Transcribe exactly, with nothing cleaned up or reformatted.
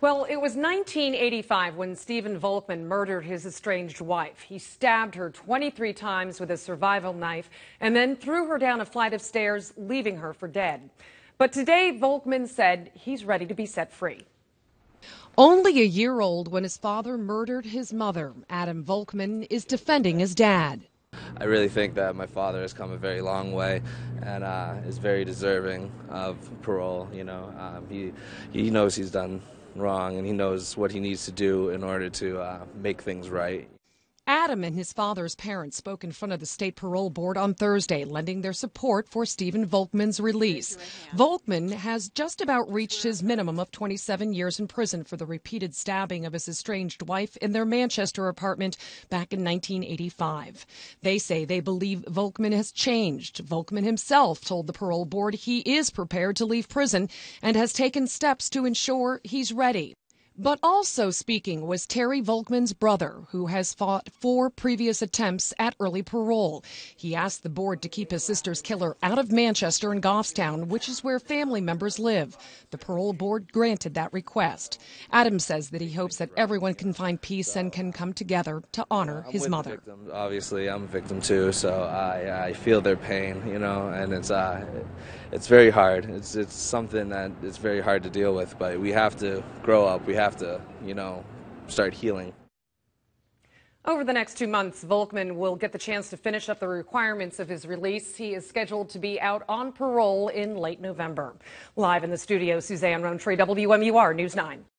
Well, it was nineteen eighty-five when Stephen Volkmann murdered his estranged wife. He stabbed her twenty-three times with a survival knife and then threw her down a flight of stairs, leaving her for dead. But today, Volkmann said he's ready to be set free. Only a year old when his father murdered his mother, Adam Volkmann is defending his dad. I really think that my father has come a very long way and uh, is very deserving of parole. You know, um, he he knows he's done wrong and he knows what he needs to do in order to uh, make things right. Adam and his father's parents spoke in front of the state parole board on Thursday, lending their support for Stephen Volkmann's release. Volkmann has just about reached his minimum of twenty-seven years in prison for the repeated stabbing of his estranged wife in their Manchester apartment back in nineteen eighty-five. They say they believe Volkmann has changed. Volkmann himself told the parole board he is prepared to leave prison and has taken steps to ensure he's ready. But also speaking was Terry Volkmann's brother, who has fought four previous attempts at early parole. He asked the board to keep his sister's killer out of Manchester and Goffstown, which is where family members live. The parole board granted that request. Adam says that he hopes that everyone can find peace and can come together to honor his mother. Victims. Obviously, I'm a victim too, so I, I feel their pain, you know, and it's uh, it's very hard. It's it's something that it's very hard to deal with, but we have to grow up. We have to, you know, start healing. Over the next two months, Volkmann will get the chance to finish up the requirements of his release. He is scheduled to be out on parole in late November. Live in the studio, Suzanne Rowntree, W M U R News nine.